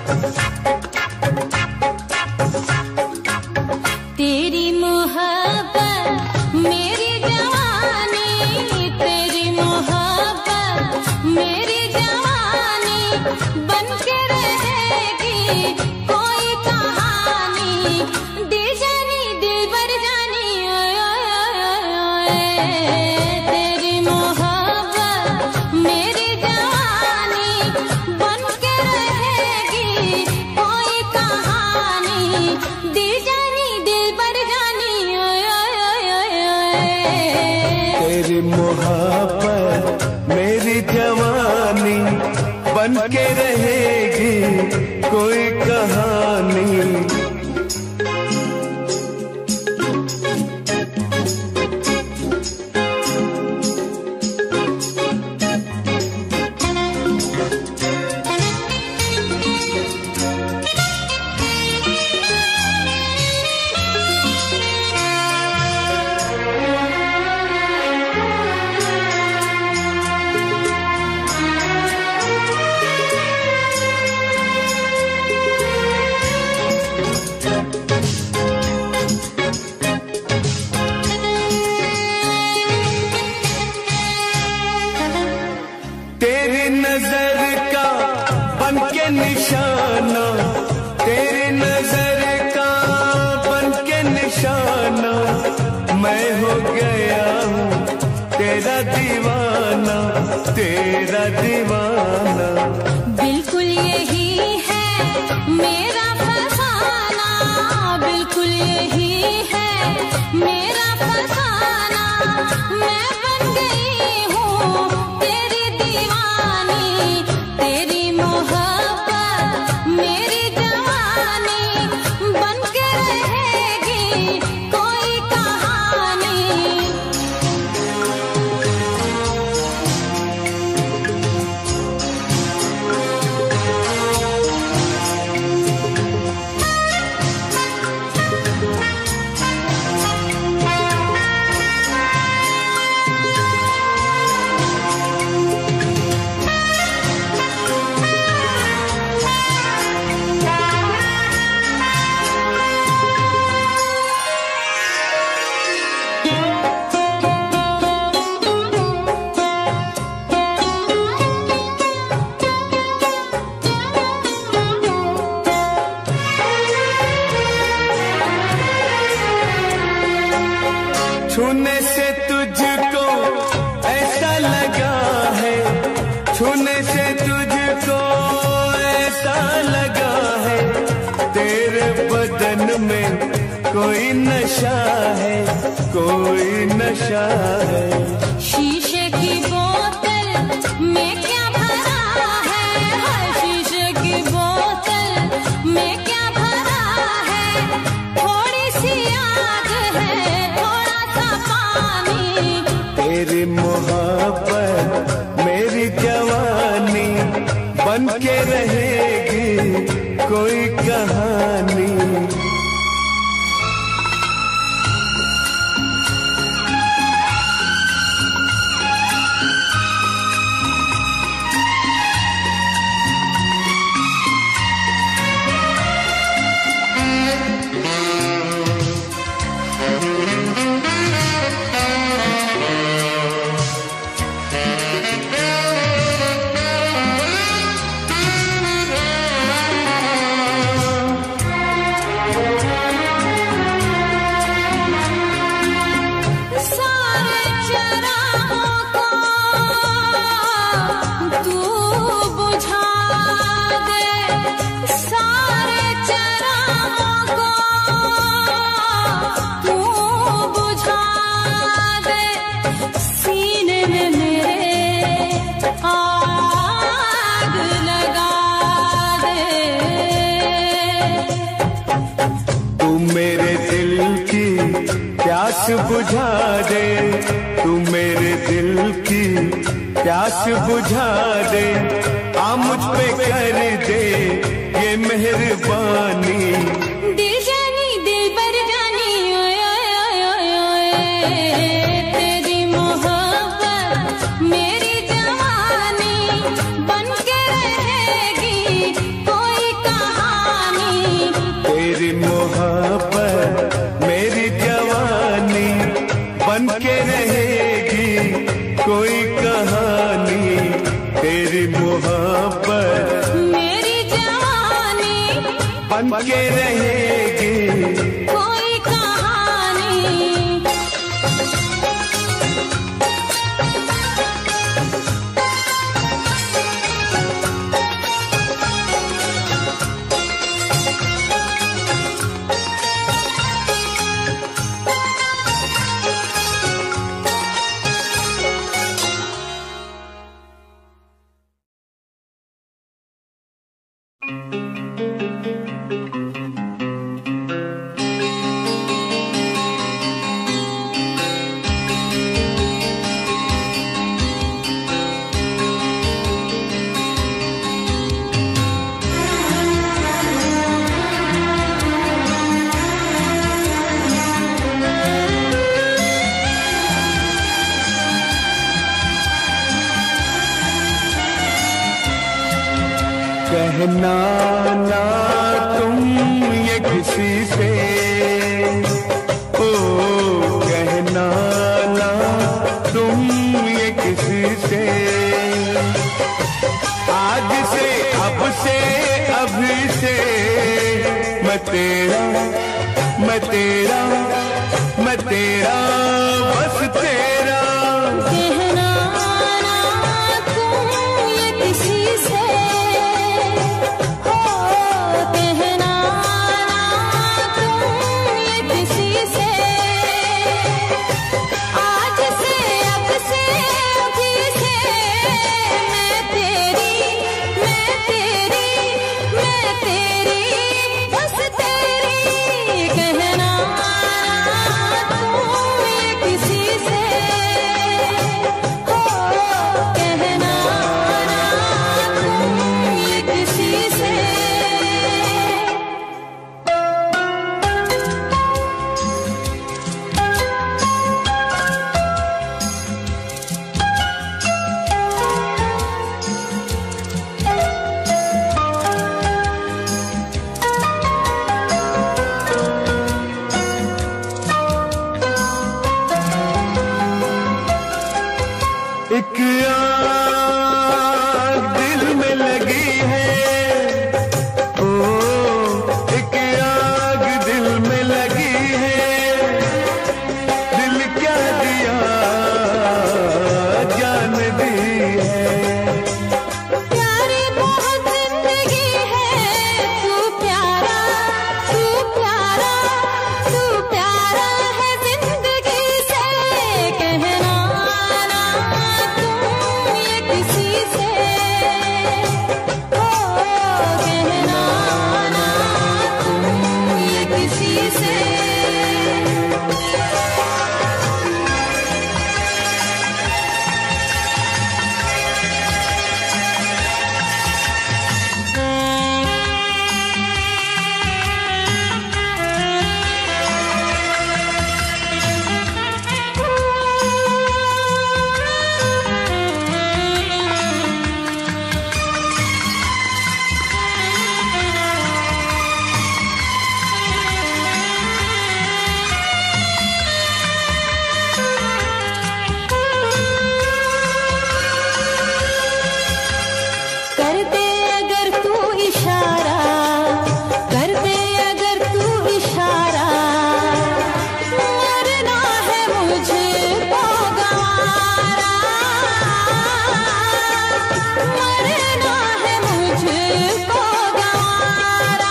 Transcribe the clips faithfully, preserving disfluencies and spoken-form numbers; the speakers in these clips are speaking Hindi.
तेरी मोहब्बत मेरी जवानी, तेरी मोहब्बत मेरी जवानी, बन के रहेगी कोई कहानी, दिल जानी दिल भर जानी। ओए ओए ओए तेरी मोहब्बत मेरी जवानी, बन के रहेगी कोई कहानी, दिल जानी दिल भर जानी। ओए ओए ओए तेरी मोहब्बत मेरी जवानी, बन के रहेगी कोई कहानी। तेरी नजर का बन के निशाना, तेरी नजर का बन के निशाना, मैं हो गया हूँ तेरा दीवाना, तेरा दीवाना। बिल्कुल यही है मेरा फसाना, बिल्कुल यही है मेरा फसाना, मैं बन गई हूँ तेरी दीवानी, तेरी मोहब्बत मेरी जवानी, बन के रहेगी कोई कहानी। छूने से तुझको ऐसा लगा है, छूने से तुझको ऐसा लगा है, तेरे बदन में कोई नशा है, कोई नशा है। शीशे की बोतल में क्या भरा है, हर शीशे की बोतल में क्या भरा है, थोड़ी सी आग है थोड़ा सा पानी। तेरी मोहब्बत मेरी जवानी, बन के रहेगी कोई कहानी। प्यास बुझा दे, तू मेरे दिल की प्यास बुझा दे, आ मुझ पे कर दे ये मेहरबानी। दिल जानी दिल भर जानी, ओए ओए ओए ओए तेरी मोहब्बत मेरी जवानी, बन के रहेगी कोई का बन के रहेगी कोई कहानी। कहना ना तुम ये किसी से, ओ कहना ना तुम ये किसी से, आज से अब से अभी से मैं तेरा मैं तेरा मैं तेरा बस तेरा। कहना ना तुम ये किसी से, हो कहना ना तुम ये किसी से, आज से अब से अभी से मैं तेरी मैं तेरी मैं तेरी बस तेरी। कहना ना तुम ये किसी से, हो कहना ना तुम ये किसी से। एक आग दिल में लगी है, ओ एक आग दिल में लगी है, दिल क्या दिया जान दी है। प्यारी बहुत जिंदगी है, तू प्यारा तू प्यारा तू प्यारा है जिंदगी से। कहना ना तुम ये किसी से, हो कहना ना तुम ये किसी से। करते अगर तू इशारा करते अगर तू इशारा, मरना है मुझको गवारा, मरना है मुझको गवारा।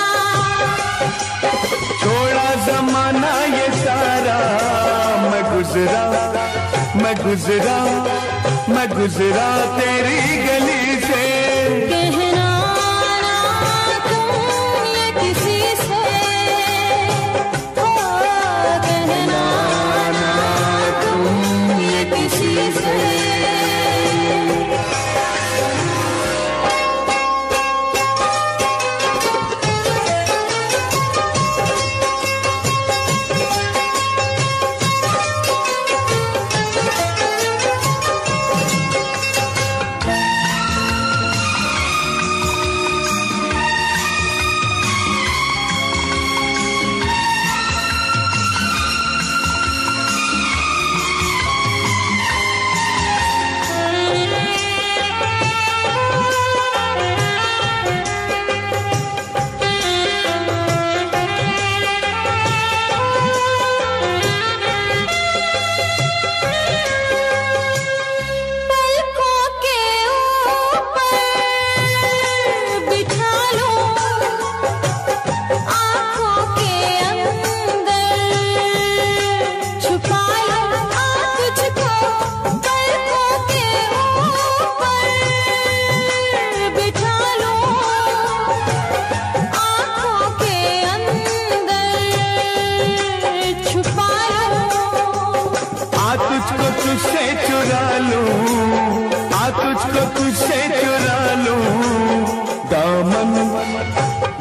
छोड़ा जमाना ये सारा, मैं गुजरा मैं गुजरा मैं गुजरा तेरी गली से। कहना ना तुम ये किसी से, हो कहना ना तुम ये किसी से।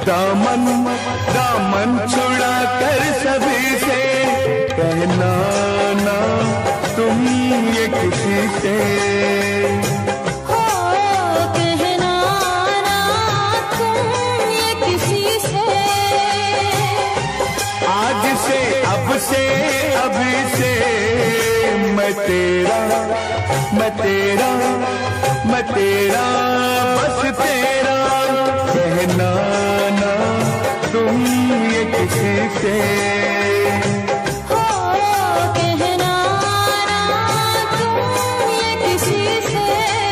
दामन दामन छुड़ा कर सभी से कहना ना तुम ये किसी से। हो कहना ना तुम ये किसी से। आज से अब से अभी से मैं तेरा मैं तेरा मैं तेरा बस तेरा कहना ना तुम ये किसी से। हो कहना ना तुम ये किसी से।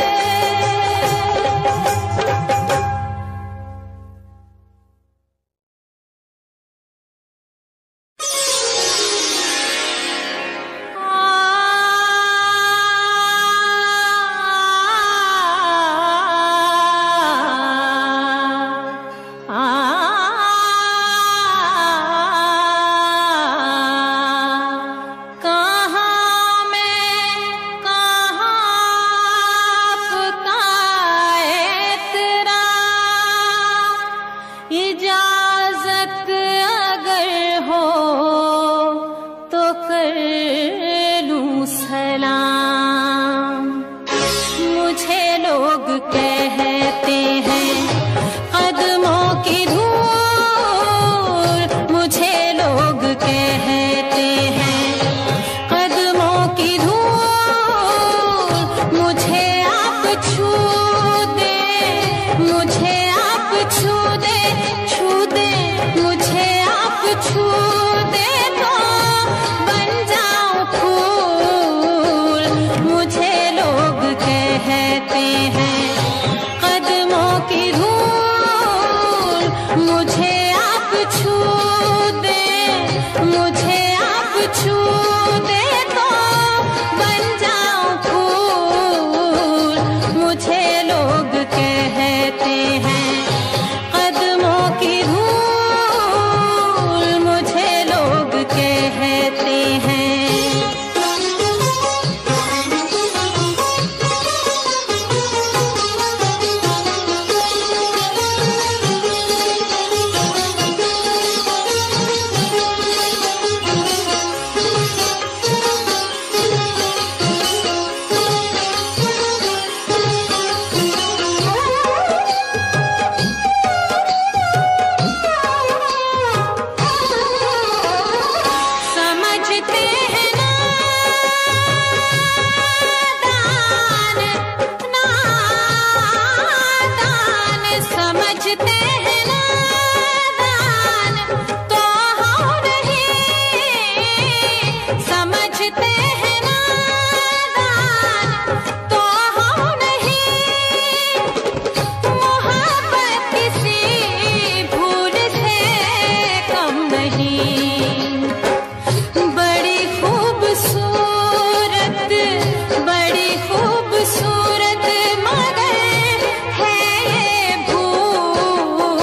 इजाजत अगर हो तो कर लूं सलाम। मुझे लोग कहते हैं कदमों की धूल। मुझे लोग कहते हैं कदमों की धूल। मुझे आप छू दे मुझे आप छू दे छू दे मुझे आप छू दे तो बन जाऊं फूल। मुझे लोग कहते हैं कदमों की धूल। मुझे आप छू दे मुझे आप छू दे तो बन जाऊं फूल। मुझे लोग कहते हैं कदमों की धूल। मुझे लोग कहते हैं। समझते हैं नादान नादान समझते हैं नादान तो हम नहीं। समझते हैं नादान तो हम नहीं। मोहब्बत किसी भूल से कम नहीं। बड़ी खूबसूरत बड़ी खूबसूरत मगर है ये भूल।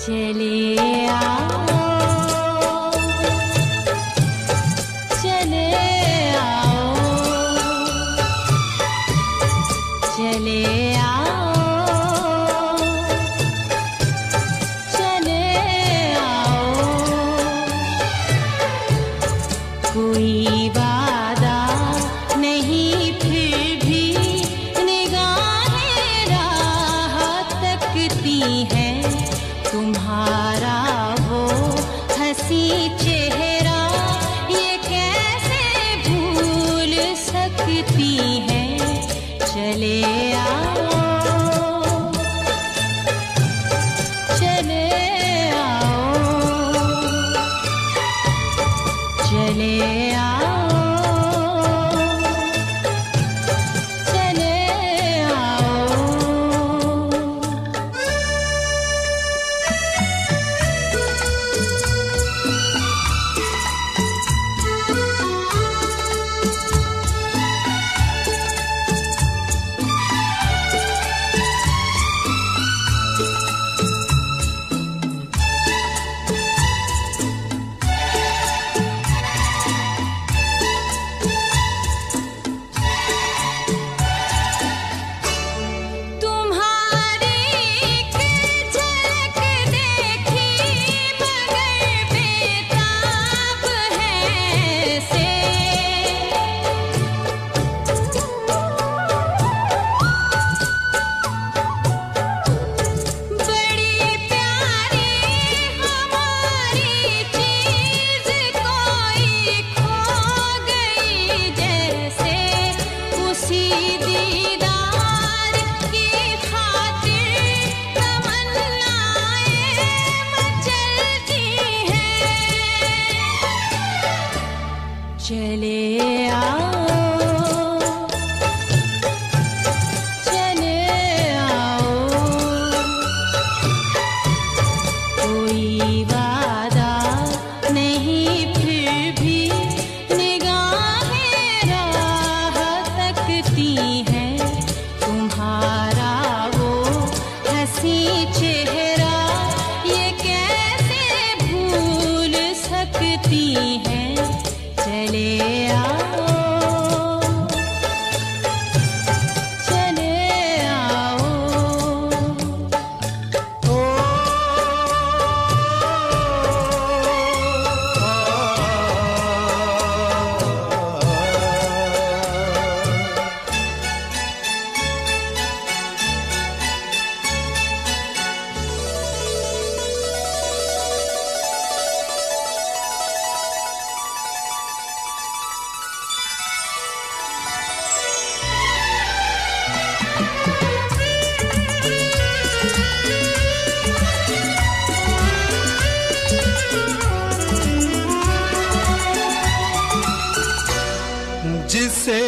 जिसे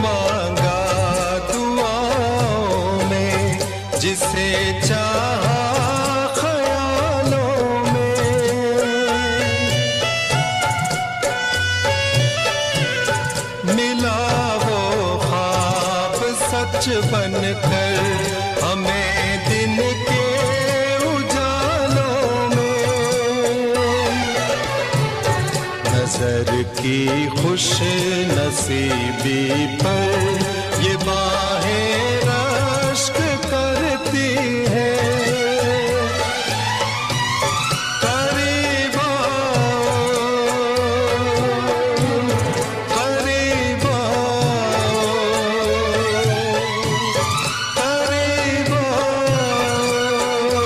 मांगा दुआओं में, जिसे चाहा ख्यालों में, मिला वो ख्वाब सच बनकर हमें दिन के उजालों में। नजर की खुश नसीबी पर ये बाहें रश्क करती है। करीब आओ, करीब आओ, करीब आओ।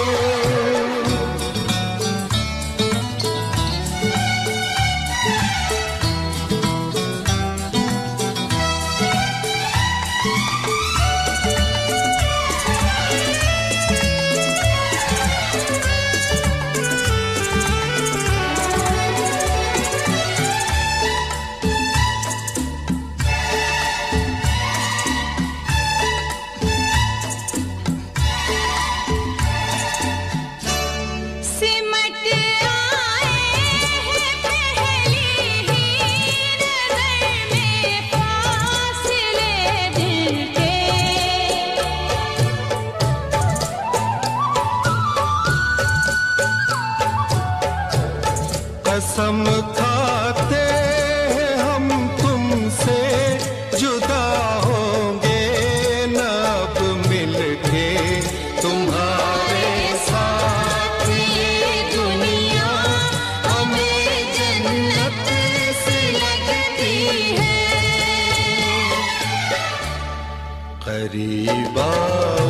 कसम खाते हैं हम तुमसे जुदा होंगे न अब मिलके तुम्हारे साथ ये दुनिया हमें जन्नत सी लगती है। करीब आओ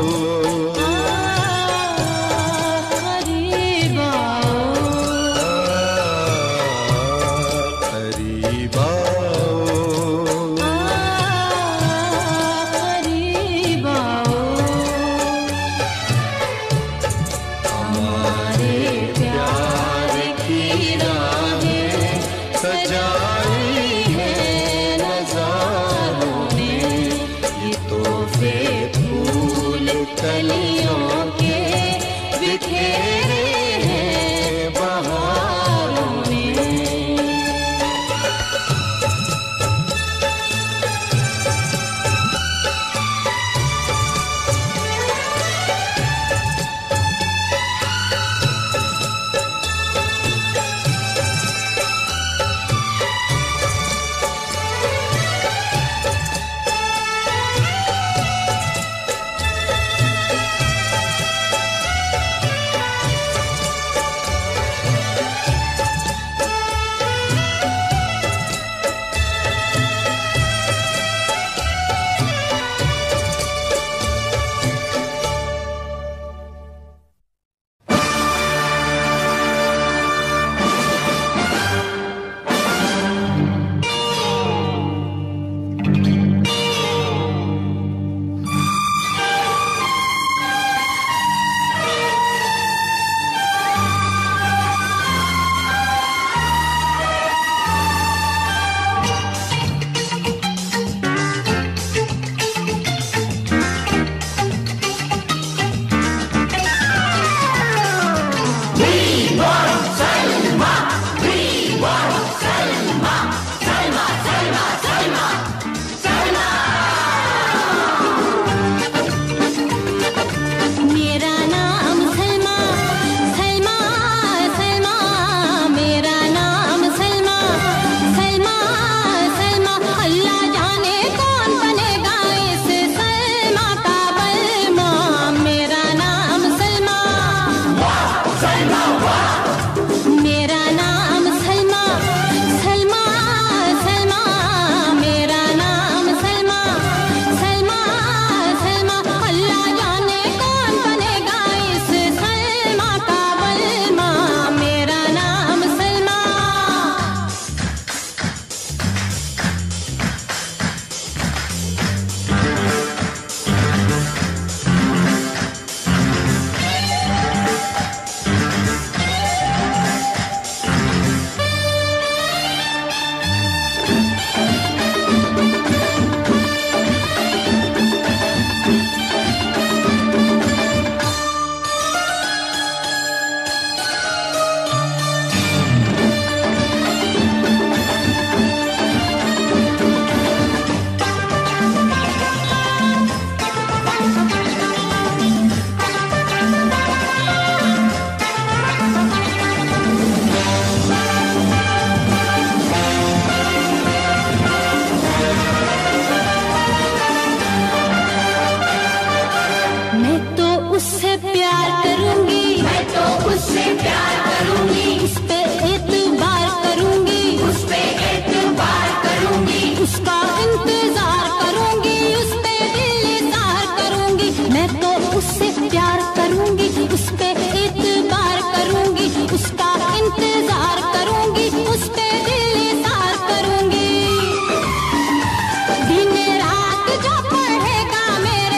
कलियों के बिखेरे हैं बहारों में।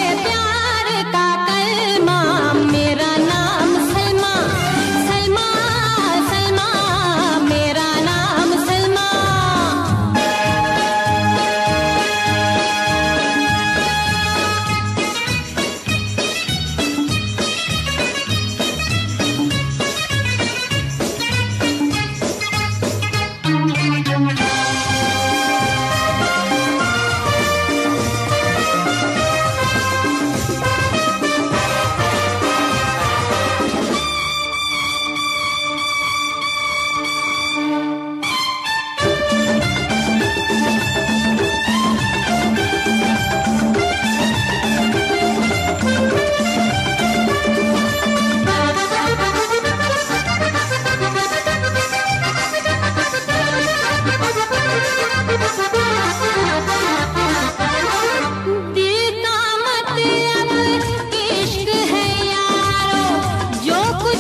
सलमा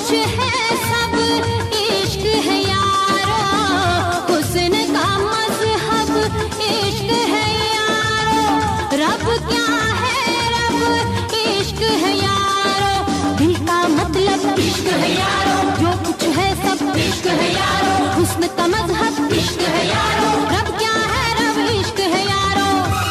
कुछ है सब इश्क है यारो, हुस्न का मजहब इश्क है यारो, रब क्या है रब इश्क है यारो, दिल का मतलब इश्क है यारो, जो कुछ है सब इश्क है यारो, हुस्न का मजहब इश्क है यारो, रब क्या है रब इश्क है यारो।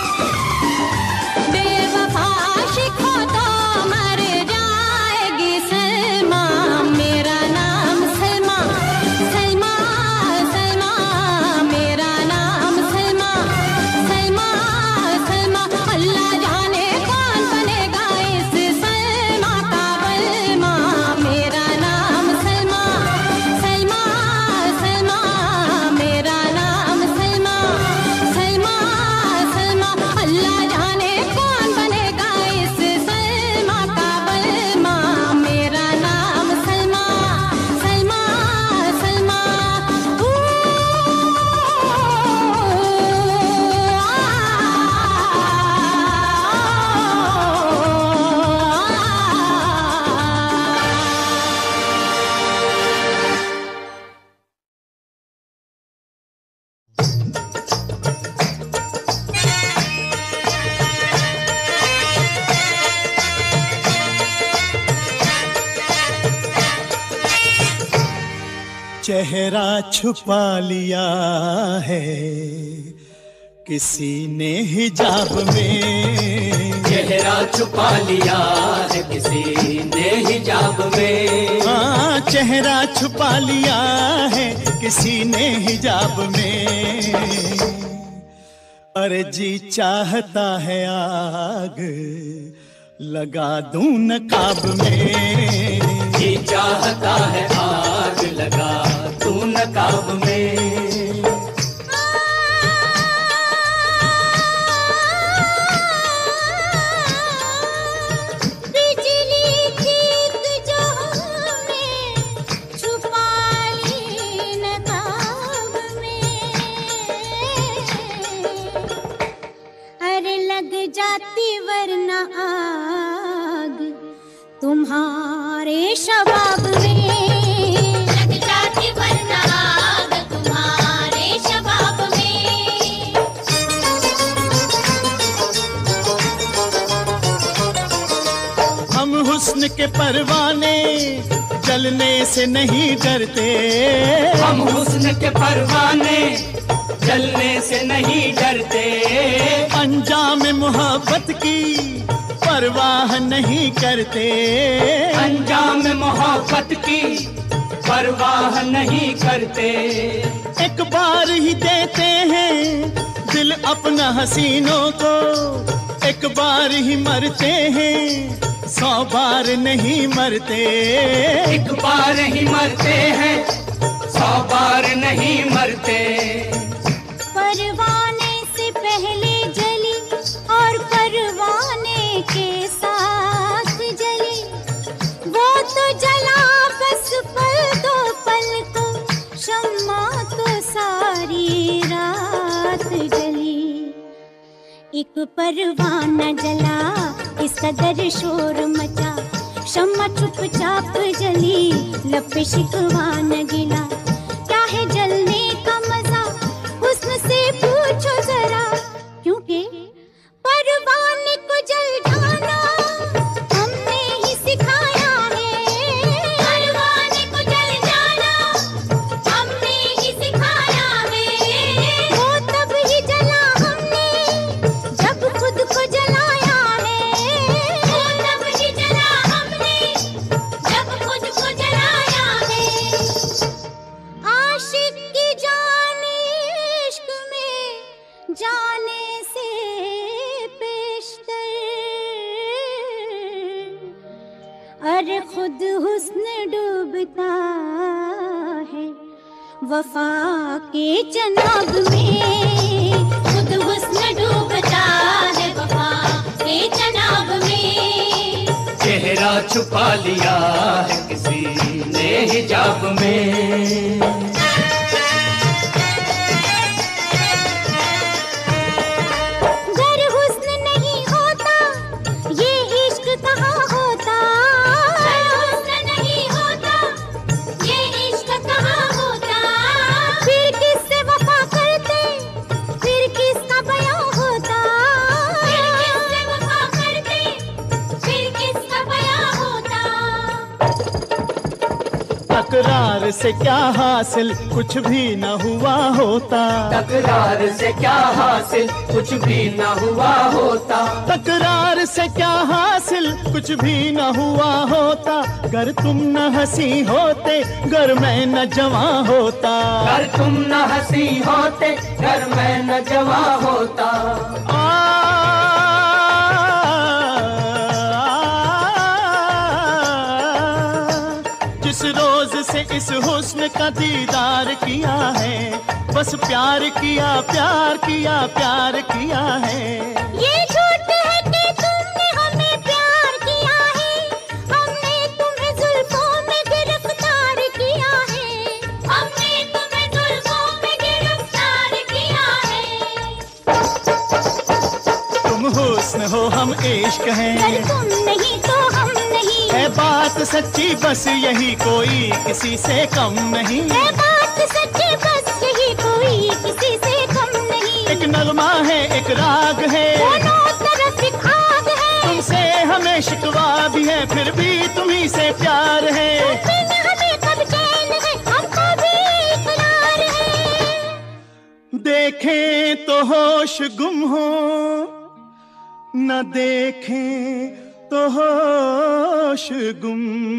बेवफा शिखो तो मर जाएगी सलमा, मेरा नाम सलमा, सलमा सलमा मेरा नाम सलमा, सलमा सलमा अल्लाह जाने कौन बनेगा इस सलमा का बलमा, मेरा नाम सलमा, सलमा सलमा मेरा नाम सलमा, सलमा सलमा अल्लाह जाने कौन बनेगा इस सलमा का बलमा, मेरा नाम सलमा, सलमा सलमा ऊ, चेहरा छुपा लिया है किसी ने हिजाब में, चेहरा छुपा लिया है किसी ने हिजाब में, हाँ चेहरा छुपा लिया है किसी ने हिजाब में, अरे जी चाहता है आग लगा दूं नकाब में, जी चाहता है आग लगा तू नकाब में। बिजली ठीक जो हमने छुपा ली नकाब में, अरे लग जाती वरना आग तुम्हारे शबाब में, लग जाती वरना आग तुम्हारे शबाब में। हम हुस्न के परवाने जलने से नहीं डरते, हम हुस्न के परवाने जलने से नहीं डरते, अंजाम मोहब्बत की परवाह नहीं करते, अंजाम मोहब्बत की परवाह नहीं करते, एक बार ही देते हैं दिल अपना हसीनों को, एक बार ही मरते हैं सौ बार नहीं मरते, एक बार ही मरते हैं सौ बार नहीं मरते। परवाने से पहले जली और परवाने के साथ जली, वो तो जला बस पल दो पल को, शम्मा तो सारी रात जली। एक परवाना जला इस कदर शोर मचा, शम्मा चुपचाप जली लब पे शिकवा न गिला, क्या है जलने का मजा हुस्न से पूछो जरा, क्योंकि परवाने को जल जाना हमने ही सिखाया है, परवाने को जल जाना हमने ही सिखाया है, वो तब ही जला हमने जब खुद को जलाया है, वो तब ही जला हमने जब खुद को जलाया है। आशिक की जान इश्क में जाने से पेशतर, अरे खुद हुस्न डूबता है वफा के जनाब में, खुद हुस्न डूबता है वफा के जनाब में। चेहरा छुपा लिया है किसी ने हिजाब में, गर हुस्न नहीं होता ये इश्क कहाँ होता, गर हुस्न नहीं होता तकरार से क्या हासिल कुछ भी न हुआ होता, तकरार से क्या हासिल कुछ भी न हुआ होता, तकरार से क्या हासिल कुछ भी न हुआ होता। गर तुम न हंसी होते गर मैं न जवां होता, गर तुम न हंसी होते गर मैं न जवां होता। जिस रोज से इस हुस्न का दीदार किया है, बस प्यार किया प्यार किया प्यार किया है। ये झूठ है कि तुमने हमें प्यार किया है, हमने तुम्हें जुल्फों में गिरफ्तार किया है, हमने तुम्हें जुल्फों में गिरफ्तार किया है। तुम हुस्न हो हम इश्क हैं, अगर तुम नहीं तो हम नहीं, है बात सच्ची बस यही कोई किसी से कम नहीं, है बात सच्ची बस यही कोई किसी से कम नहीं। एक नगमा है एक राग है, दोनों तरफ एक आग है, तुमसे हमें शिकवा भी है फिर भी तुम्ही से प्यार है। तुमसे हमें कब चैन है हमको भी इकरार है। देखें तो होश गुम हो न देखें तो होश गुम,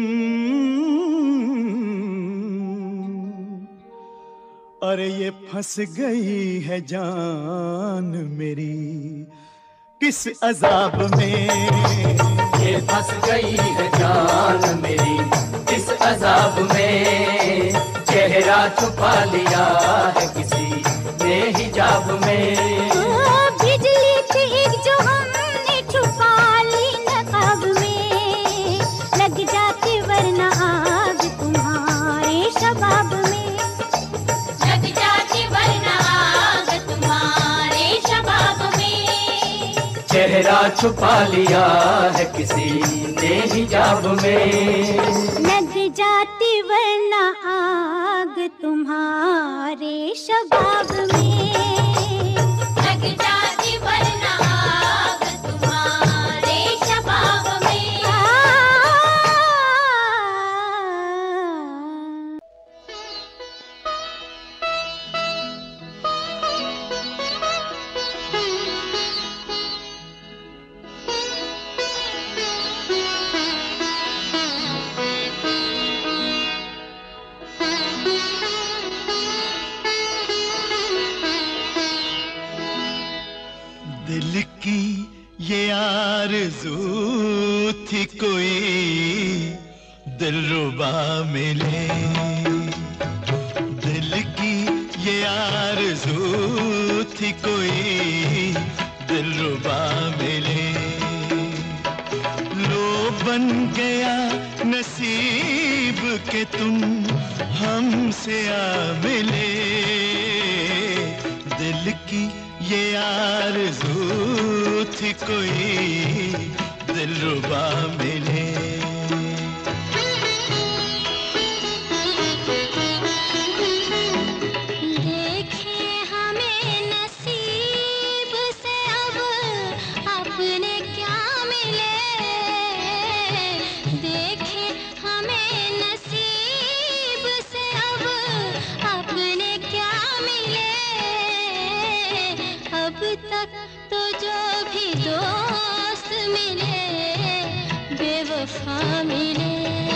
अरे ये फंस गई है जान मेरी किस अजाब में, ये फंस गई है जान मेरी इस अजाब में, चेहरा छुपा लिया है किसी ने हिजाब में। ओ बिजली थी एक जो हमने छुपा ली नकाब में, लग जाती वरना आग तुम्हारे शबाब में, लग जाती वरना आग तुम्हारे शबाब में। चेहरा छुपा लिया है किसी ने हिजाब में, लग जाती वरना आग तुम्हारे शबाब में, लग जाती वरना आग तुम्हारे शबाब में। दिल की ये आरज़ू थी कोई दिलरुबा मिले, दिल की ये आरज़ू थी कोई दिलरुबा मिले, लो बन गया नसीब के तुम हमसे आ मिले, दिल की ये आरज़ू थी कोई दिलरुबा मिले। देखें हमें नसीब से अब अपने क्या मिले, देखें हमें नसीब से अब अपने क्या मिले, अब तक तो जो भी दोस्त मिले बेवफा मिले,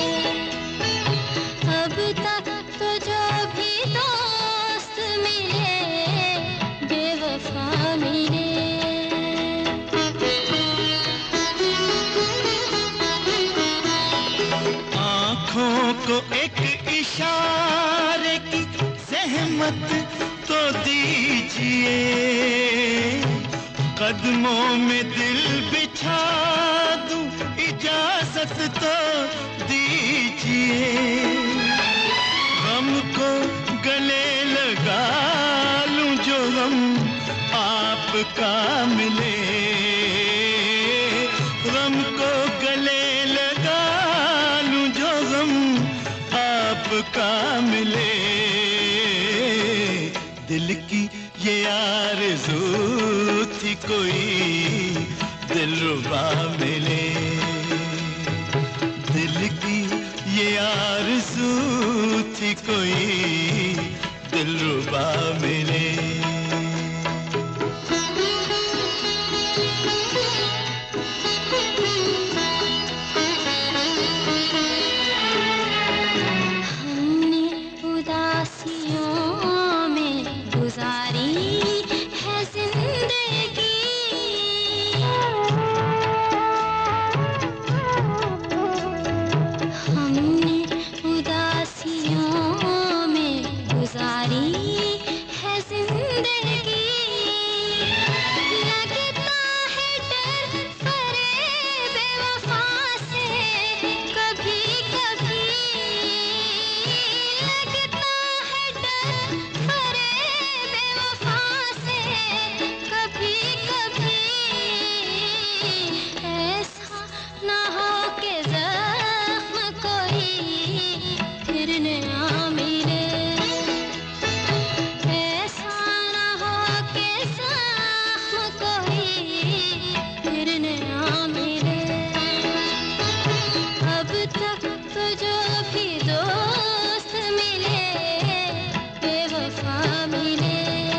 अब तक तो जो भी दोस्त मिले बेवफा मिले। आँखों को एक इशारे की ज़हमत तो दीजिए, कदमों में दिल बिछा दूं इजाजत तो दीजिए, हमको गले लगा लूं जो हम आपका मिले, हमको गले लगा लूं जो हम आपका मिले, दिल की ये आरज़ू थी कोई दिलरुबा मिले, दिल की ये आरज़ू कोई दिलरुबा मिले। हमने उदासियों में गुजारी है जिंदगी, हमने उदासियों में गुजारी है जिंदगी। लगता है डर फरेब बेवफा से कभी कभी, लगता है डर फरेब बेवफा से कभी कभी। ऐसा ना हो कि जख्म कोई फिर नया मिले, ऐसा ना हो कि जख्म कोई फिर नया मिले। अब तक तो जो भी दोस्त मिले बेवफा मिले।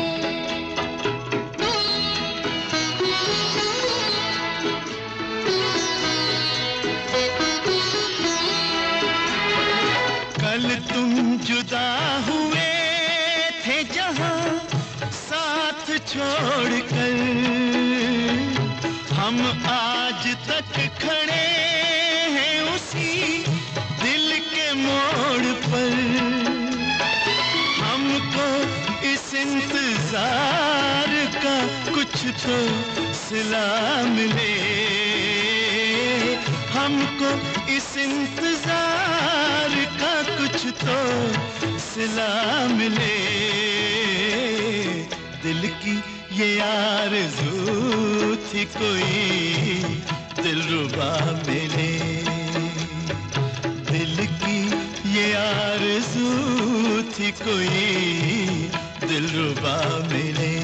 कल तुम जुदा हुए थे जहां साथ छोड़कर, हम आज तक खड़े हैं उसी दिल के मोड़ पर। हमको इस इंतजार का कुछ तो सिला मिले, हमको इस इंतजार का कुछ तो सिला मिले। दिल की ये आरज़ू थी कोई दिलरुबा मिले, दिल की ये आरज़ू थी कोई दिलरुबा मिले।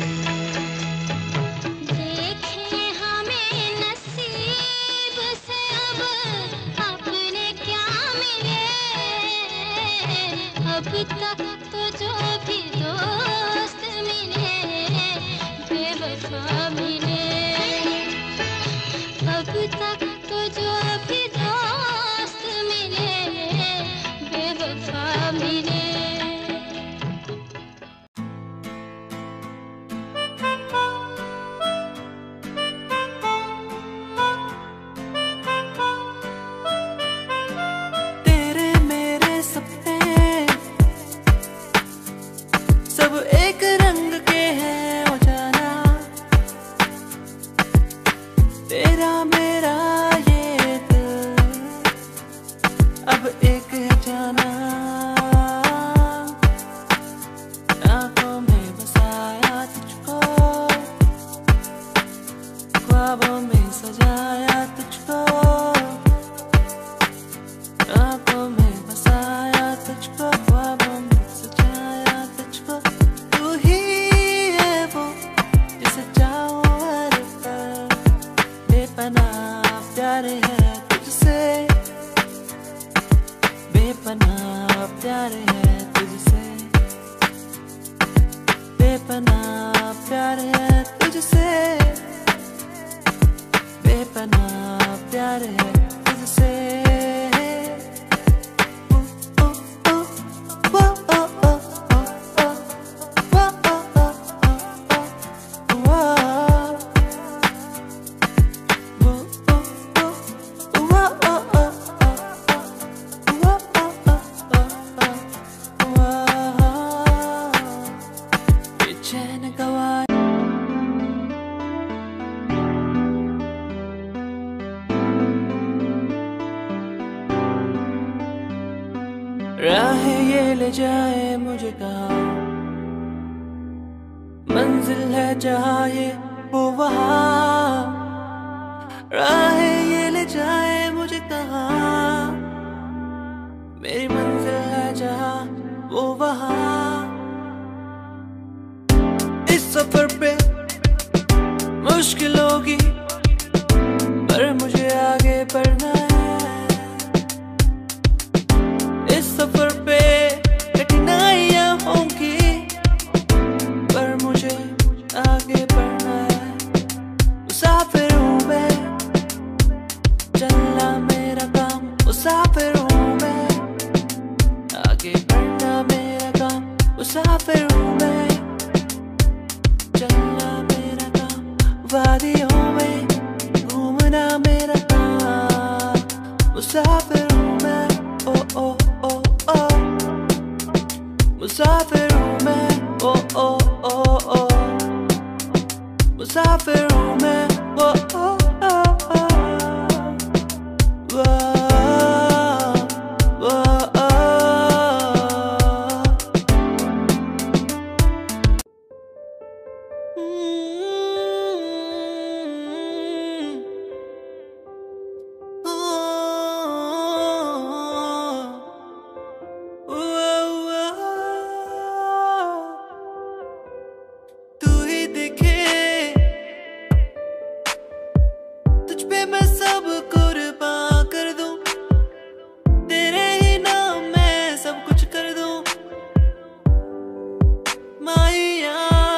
देखें हमें नसीब से अब अपने क्या मिले, अब तक तो जो भी दोस्त मिले बेवफा मिले, अब तक तो जो भी दोस्त मिले बेवफा मिले। तेरे मेरे सपने सब एक रंग के हैं ओ जाना, तेरा मेरा ये दिल अब एक है जाना। आंखों में बसाया तुझको, ख्वाबों में सजाया तुझको, आंखों में बसाया तुझको, ख्वाबों में सजाया तुझको। तू ही है वो जिसे चाहो हर पल, बेपनाह प्यार है तुझसे, बेपनाह प्यार है तुझसे, बेपनाह प्यार है तुझसे, बेपनाह प्यार है तुझसे। बेचैन गवा राह ये ले जाए मुझे कहाँ, मंजिल है जहाँ ये वो वहाँ, राह ये ले जाए मुझे कहाँ, मेरी मंजिल है जहाँ वो वहाँ। इस सफर पे मुश्किल होगी पर मुझे आगे बढ़ना है, इस सफर पे कठिनाई मुसाफिर हूँ मैं, ओ ओ ओ ओ मुसाफिर हूँ मैं, ओ ओ ओ ओ वाह वाह। तू ही दिखे तुझ पे मैं सब कुर्बान कर दूं, तेरे ही नाम मैं सब कुछ कर दूं माहिया।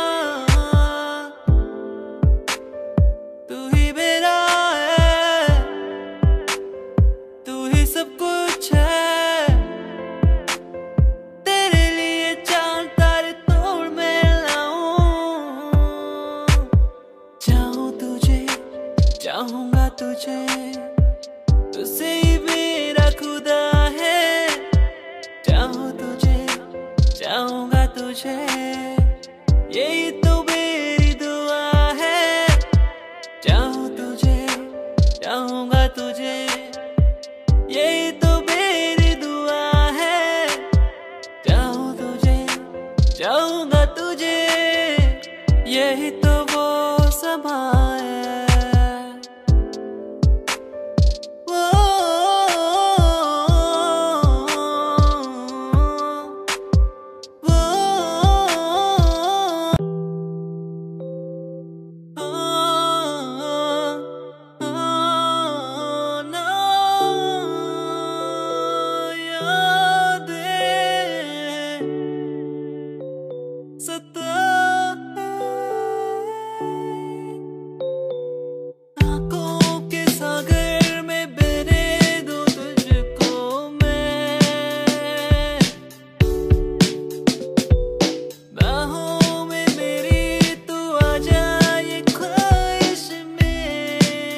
तू ही मेरा है, तू ही सब कुछ है, तेरे लिए चांद तारे तोड़ मैं लाऊं। चाहूं तुझे, चाहूंगा तुझे, तुझसे ही मेरा खुदा है। चाहूं तुझे, चाहूंगा तुझे, यही तो मेरी दुआ है। चाहूं तुझे, चाहूंगा तुझे, यही तो मेरी दुआ है। चाहूं तुझे, चाहूंगा तुझे, यही तो वो समा है। वो वो ना यादें सताए, आँखों के सागर में बहने दो तुझको मैं, बाहों में मेरी तू आ जाए ख्वाहिश में।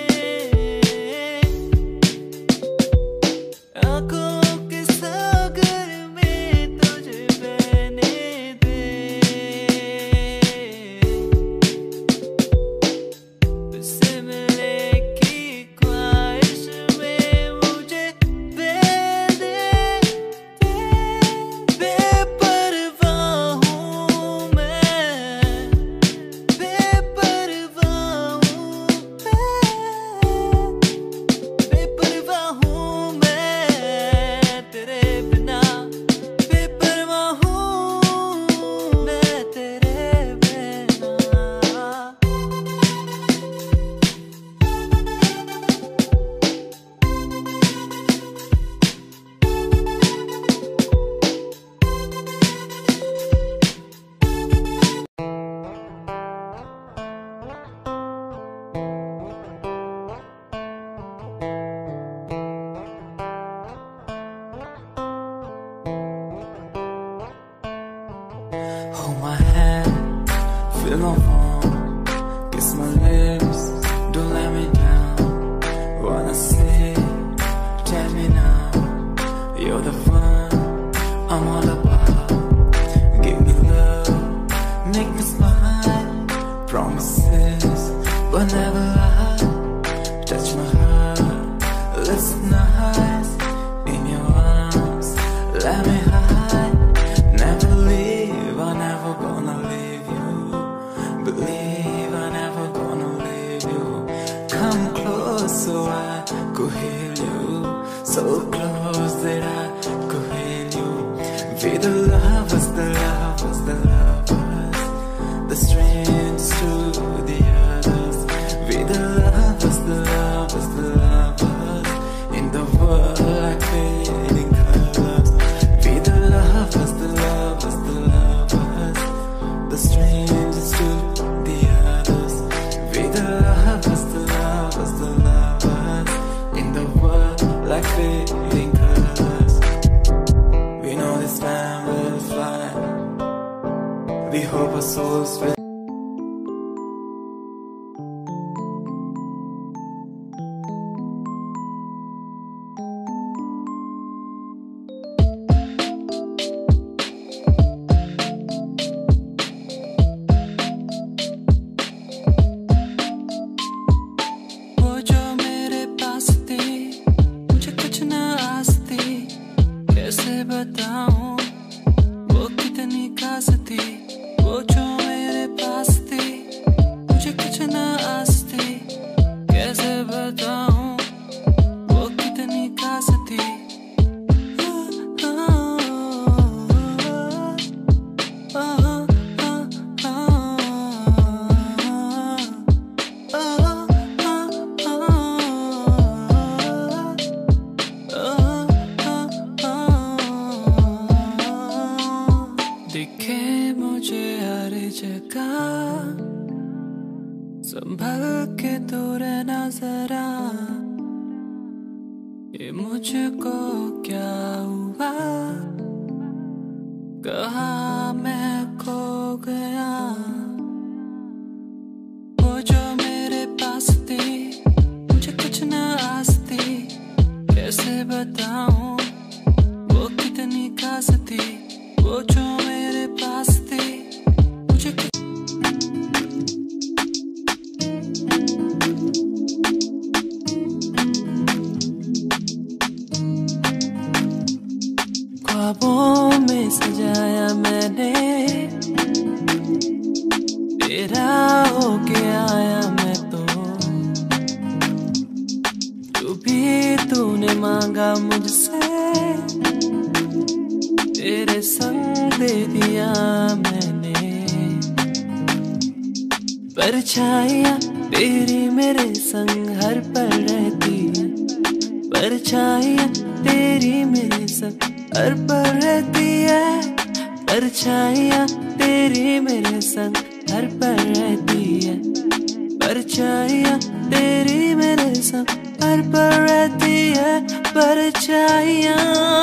आँखों के सागर में तुझे बहने दे, तुझसे मिलने की ख्वाहिश में मुझे बहने दे। बेपरवाह हूँ मैं, बेपरवाह हूँ मैं, बेपरवाह हूँ मैं तेरे बिना, बेपरवाह हूँ मैं तेरे बिना। Hold my hand, feel my palm, kiss my lips, don't let me down. Wanna say, tell me now, you're the one I'm all about. Give me love, make me smile, promises, but never lie. Touch my heart, listen nice, in your arms, let me hide. Never leave, I'm never gonna leave you. Believe I'm never gonna leave you. Come close so I could heal you. So close that I could heal you. We the lovers, the lovers, the lovers, the strangers to the others. We the lovers, the lovers, the lovers, in the world like fading colors. We the lovers, the lovers, the lovers, the strangers to the others. We the lovers, the lovers, the lovers, in the world like fading colors. We know this time will fly. We hope our souls will. कैसे बताऊं वो कितनी खास थी, वो जो मेरे पास थी, मुझे कुछ ना आस थी। कैसे बताऊं वो कितनी खास थी। दिखे मुझे हर जगह, संभल के तो रहना जरा। ये मुझको क्या हुआ, कहाँ मैं खो गया। वो जो मेरे पास थी, मुझे कुछ ना आस थी। कैसे बताऊं वो कितनी खास थी, वो जो मेरे पास थी, मुझे ख्वाबों में सजाया मैंने, तेरा होके आया मैं तो। जो भी तूने मांगा मुझसे, तेरे संग दे दिया मैंने। परछाइयाँ तेरी मेरे संग हर पल रहती है, परछाइयाँ तेरी मेरे संग हर पल रहती है। परछाइयाँ तेरी मेरे संग हर पल रहती है, परछाइयाँ तेरी मेरे संग हर पल रहती है। परछाइयाँ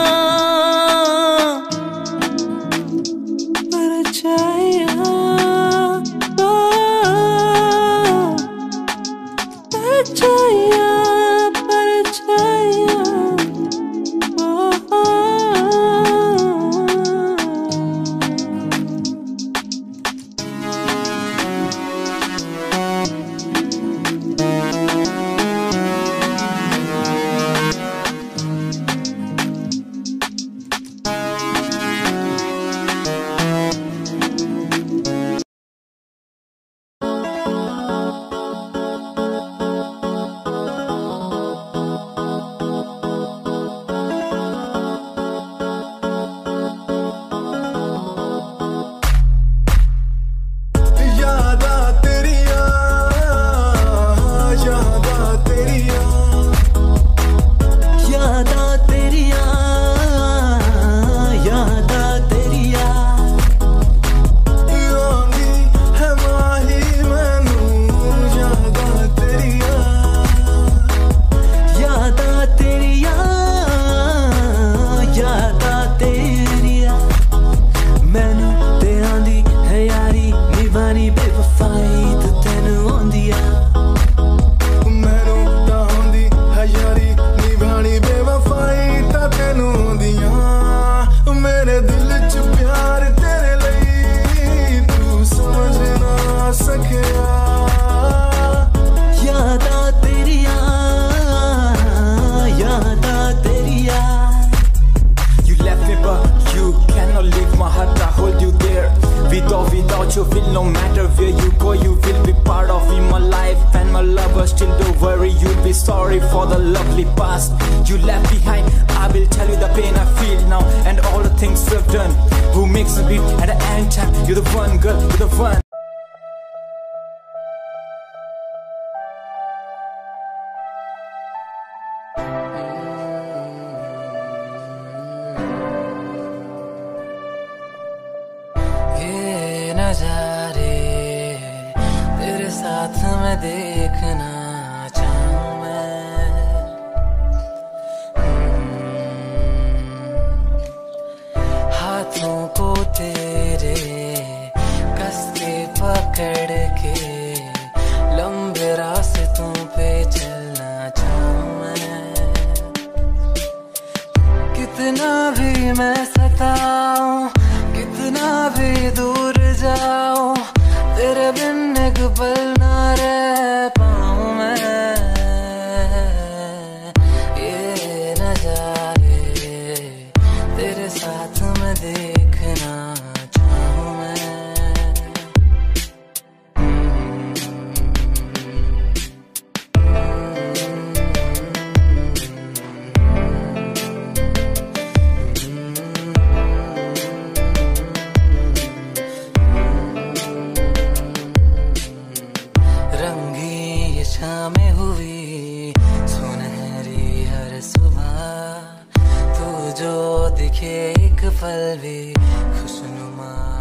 sorry for the lovely past you left behind. I will tell you the pain I feel now and all the things we've done. Who makes me beat at the end time? You're the one, girl, you're the one. ये नजारे तेरे साथ में देखना चाहूं मैं, हाथों को तेरे कस के पकड़ के लंबे रास्तों पे चलना चाहूं मैं। कितना भी मैं सताऊं, कितना भी दूर जाऊं, तेरे बिन एक पल ना रह पाऊं मैं। ये नजारे तेरे तेरे साथ मैं देखना चाहूँ मैं। रंगी ये शामें हुई सुनहरी हर सुबह, तू जो दिखे एक पल भी खुशनुमा।